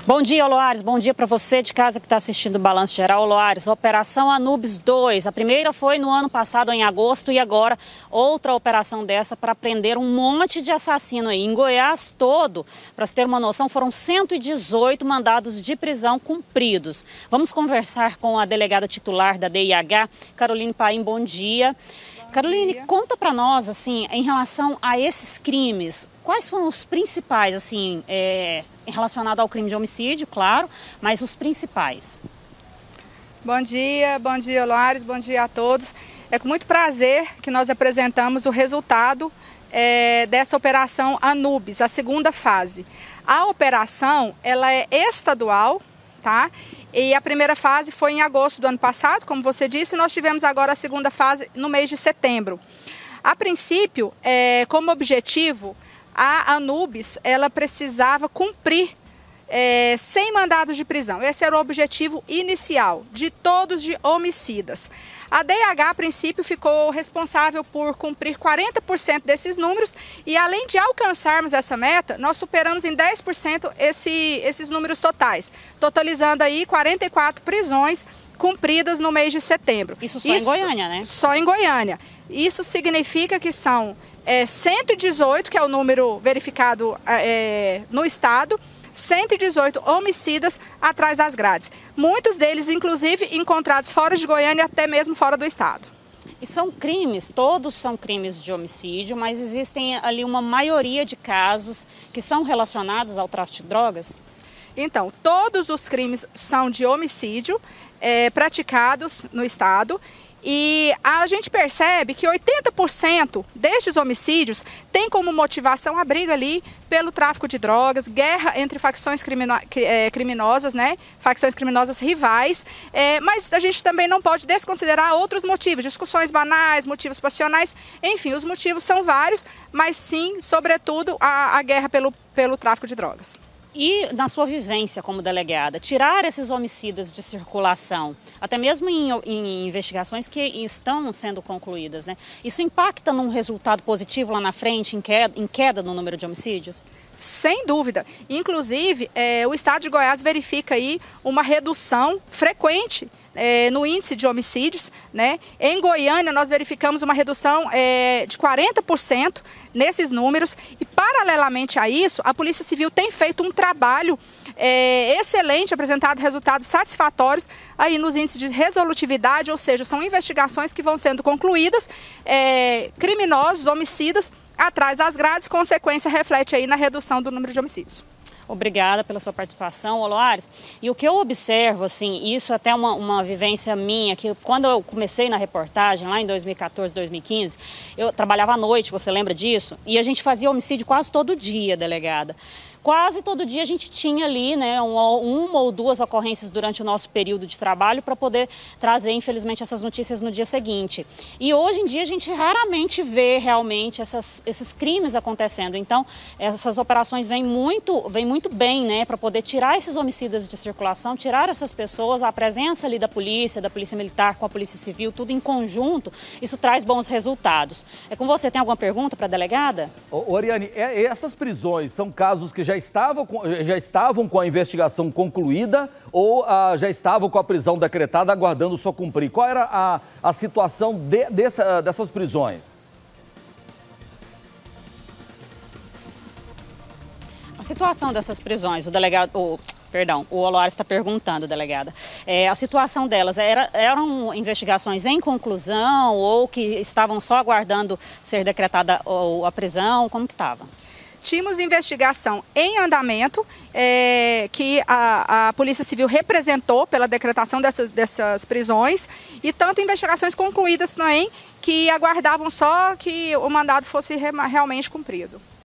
Bom dia, Oloares. Bom dia para você de casa que está assistindo o Balanço Geral. Oloares, Operação Anubis 2. A primeira foi no ano passado, em agosto, e agora outra operação dessa para prender um monte de assassino aí. Em Goiás todo, para se ter uma noção, foram 118 mandados de prisão cumpridos. Vamos conversar com a delegada titular da DIH, Caroline Paim. Bom dia. Caroline, conta para nós, assim, em relação a esses crimes, quais foram os principais, assim, relacionado ao crime de homicídio, claro, mas os principais? Bom dia, Oloares, bom dia a todos. É com muito prazer que nós apresentamos o resultado dessa operação Anubis, a segunda fase. A operação, ela é estadual, tá? E a primeira fase foi em agosto do ano passado, como você disse, e nós tivemos agora a segunda fase no mês de setembro. A princípio, como objetivo, a Anubis, ela precisava cumprir 100 mandados de prisão. Esse era o objetivo inicial de todos de homicidas. A DIH, a princípio, ficou responsável por cumprir 40% desses números e, além de alcançarmos essa meta, nós superamos em 10% esses números totais, totalizando aí 44 prisões cumpridas no mês de setembro. Isso só em Goiânia, né? Só em Goiânia. Isso significa que são 118, que é o número verificado no estado, 118 homicidas atrás das grades. Muitos deles, inclusive, encontrados fora de Goiânia, até mesmo fora do estado. E são crimes, todos são crimes de homicídio, mas existem ali uma maioria de casos que são relacionados ao tráfico de drogas? Então, todos os crimes são de homicídio praticados no estado. E a gente percebe que 80% destes homicídios tem como motivação a briga ali pelo tráfico de drogas, guerra entre facções criminosas, né? Facções criminosas rivais, mas a gente também não pode desconsiderar outros motivos, discussões banais, motivos passionais, enfim, os motivos são vários, mas sim, sobretudo, a guerra pelo tráfico de drogas. E na sua vivência como delegada, tirar esses homicidas de circulação, até mesmo em investigações que estão sendo concluídas, né? Isso impacta num resultado positivo lá na frente, em queda no número de homicídios? Sem dúvida. Inclusive, o estado de Goiás verifica aí uma redução frequente no índice de homicídios, né? Em Goiânia, nós verificamos uma redução de 40% nesses números e, paralelamente a isso, a Polícia Civil tem feito um trabalho excelente, apresentado resultados satisfatórios aí nos índices de resolutividade, ou seja, são investigações que vão sendo concluídas, criminosos, homicidas, atrás das grades, consequência reflete aí na redução do número de homicídios. Obrigada pela sua participação, Oloares. E o que eu observo, assim, isso até uma vivência minha, que quando eu comecei na reportagem, lá em 2014, 2015, eu trabalhava à noite, você lembra disso? E a gente fazia homicídio quase todo dia, delegada. Quase todo dia a gente tinha ali, né, uma ou duas ocorrências durante o nosso período de trabalho para poder trazer, infelizmente, essas notícias no dia seguinte. E hoje em dia a gente raramente vê realmente esses crimes acontecendo. Então, essas operações vêm muito bem, né, para poder tirar esses homicidas de circulação, tirar essas pessoas, a presença ali da polícia militar com a polícia civil, tudo em conjunto, isso traz bons resultados. É com você, tem alguma pergunta para a delegada? Oriane, essas prisões são casos que já estavam com a investigação concluída ou já estavam com a prisão decretada aguardando só cumprir? Qual era a situação dessas prisões? A situação dessas prisões, o Oloares está perguntando, delegada, a situação delas eram investigações em conclusão ou que estavam só aguardando ser decretada a prisão, como que estava? Tínhamos investigação em andamento, que a Polícia Civil representou pela decretação dessas prisões, e tanto investigações concluídas também, que aguardavam só que o mandado fosse realmente cumprido.